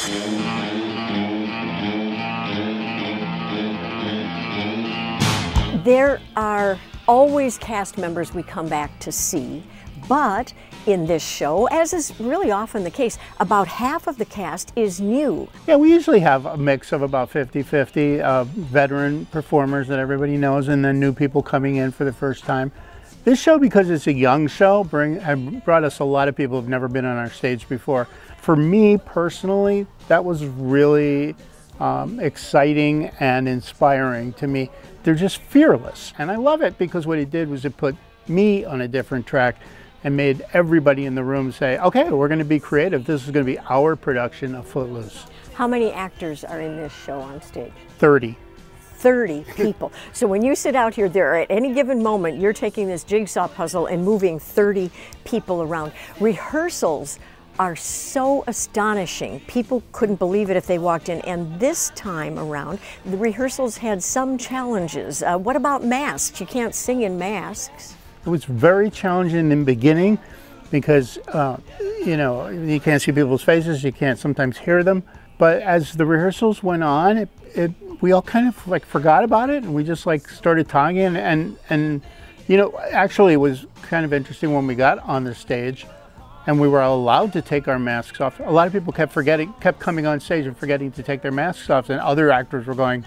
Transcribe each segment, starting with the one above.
There are always cast members we come back to see, but in this show, as is really often the case, about half of the cast is new. Yeah, we usually have a mix of about 50-50 veteran performers that everybody knows and then new people coming in for the first time. This show, because it's a young show, brought us a lot of people who've never been on our stage before. For me personally, that was really exciting and inspiring to me. They're just fearless, and I love it because what it did was it put me on a different track and made everybody in the room say, okay, we're going to be creative. This is going to be our production of Footloose. How many actors are in this show on stage? 30. 30 people. So when you sit out here, there at any given moment, you're taking this jigsaw puzzle and moving 30 people around. Rehearsals are so astonishing. People couldn't believe it if they walked in. And this time around, the rehearsals had some challenges. What about masks? You can't sing in masks. It was very challenging in the beginning because, you know, you can't see people's faces, you can't sometimes hear them. But as the rehearsals went on, we all kind of like forgot about it and we just like started talking and you know, actually it was kind of interesting when we got on the stage and we were allowed to take our masks off. A lot of people kept coming on stage and forgetting to take their masks off, and other actors were going,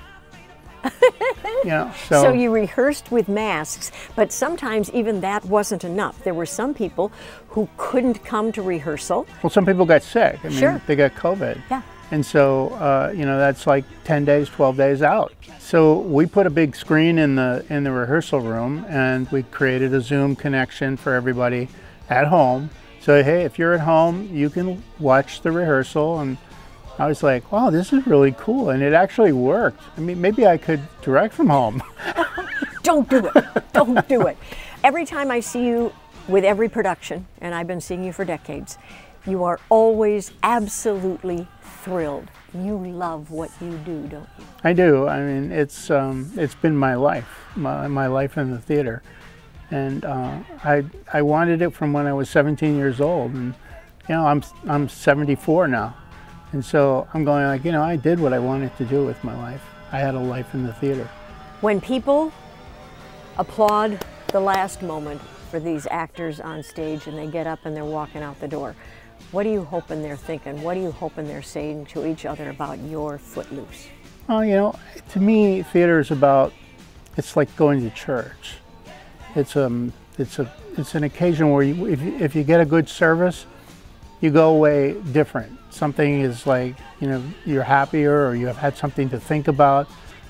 you know, so you rehearsed with masks, but sometimes even that wasn't enough. There were some people who couldn't come to rehearsal. Well, some people got sick. I mean, sure. They got COVID. Yeah. And so, you know, that's like 10 days, 12 days out. So we put a big screen in the rehearsal room and we created a Zoom connection for everybody at home. So, hey, if you're at home, you can watch the rehearsal. And I was like, wow, this is really cool. And it actually worked. I mean, maybe I could direct from home. Don't do it. Don't do it. Every time I see you with every production, and I've been seeing you for decades, you are always absolutely thrilled. You love what you do, don't you? I do. I mean, it's been my life, my life in the theater. And I wanted it from when I was 17 years old. And, you know, I'm 74 now. And so I'm going like, you know, I did what I wanted to do with my life. I had a life in the theater. When people applaud the last moment for these actors on stage and they get up and they're walking out the door, what are you hoping they're thinking? What are you hoping they're saying to each other about your Footloose? Well, you know, to me, theater is about, it's like going to church. It's an occasion where if you get a good service, you go away different. Something is like, you know, you're happier or you have had something to think about.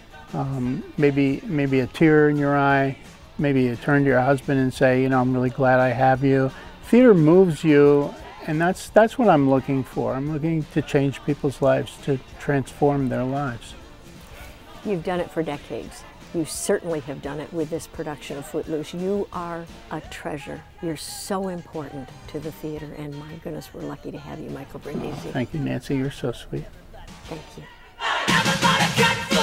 Maybe a tear in your eye. Maybe you turn to your husband and say, you know, I'm really glad I have you. Theater moves you, and that's what I'm looking for. I'm looking to change people's lives, to transform their lives. You've done it for decades. You certainly have done it with this production of Footloose. You are a treasure. You're so important to the theater, and my goodness, we're lucky to have you, Michael Brindisi. Thank you, Nancy. You're so sweet. Thank you.